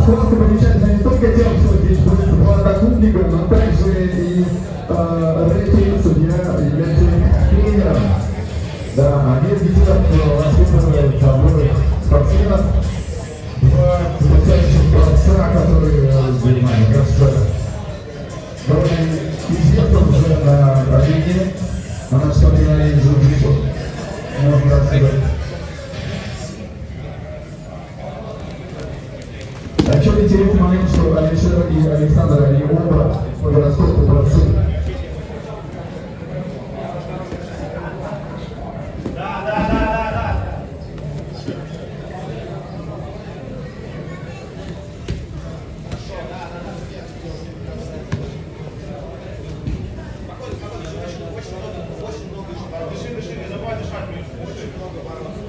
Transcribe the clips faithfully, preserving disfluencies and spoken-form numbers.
просто примечательно не только тем, что здесь будет два одногруппника, но также и э, рефери, судья является тренером. Да, они ведут воспитывают обоих спортсменов. Два потрясающих борца, которые занимают, кажется, довольно известны уже на арене, на нашем арене джиу-джитсу. Можно так сказать. А еще интересный момент, что Алишер и Александр, они оба подростковые борцы. Да, да, да, да, да. Дыши, дыши, не забывай дышать, очень много бороться.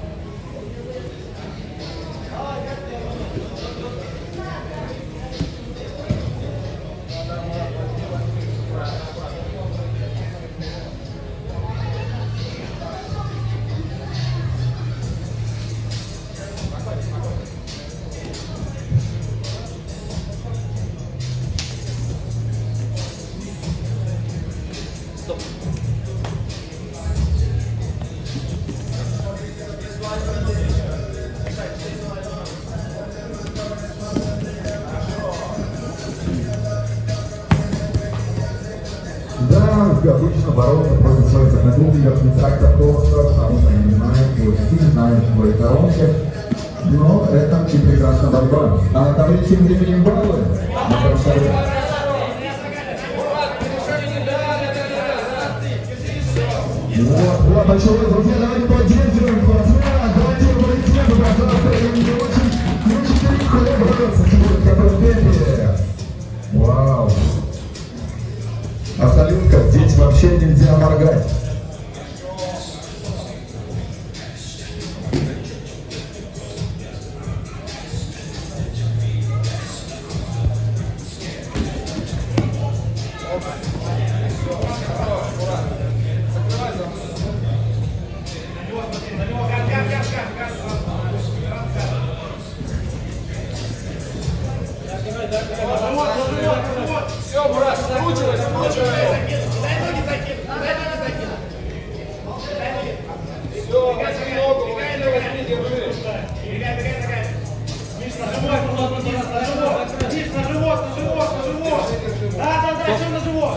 Да, обычно бороться против своих одногруппников не так-то просто, потому что они не знают твой стиль, знают твои коронки. Но это очень прекрасная борьба. А на таблице тем временем баллы. Вот, вот, началось, друзья, давайте поддерживаем спортсмена, давайте его аплодисменты, пожалуйста, и не очень, не очень легко бороться, в каком темпе. Вау. Абсолютно, здесь вообще нельзя моргать. Все, брат, скручивай, скручивай. Дай ноги закинуть, дай ноги закинуть. Дай ноги. Все, возьми ногу, возьми, держи. Бегай, бегай, бегай. Миш, на живот, на живот. Миш, на живот, на живот, на живот. Да, да, да, еще на живот.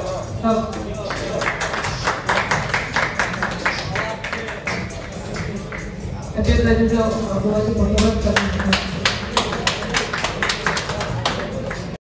Ответ на это дело, Владимир Мурат.